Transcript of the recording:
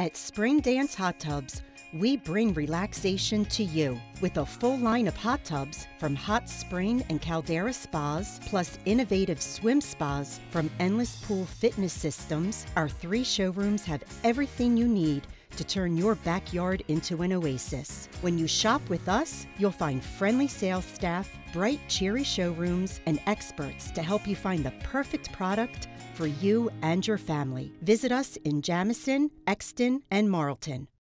At Spring Dance Hot Tubs, we bring relaxation to you with a full line of hot tubs from hot spring and caldera spas, plus innovative swim spas from Endless Pool Fitness Systems. Our 3 showrooms have everything you need to turn your backyard into an oasis. When you shop with us, you'll find friendly sales staff, bright, cheery showrooms, and experts to help you find the perfect product for you and your family. Visit us in Jamison, Exton, and Marlton.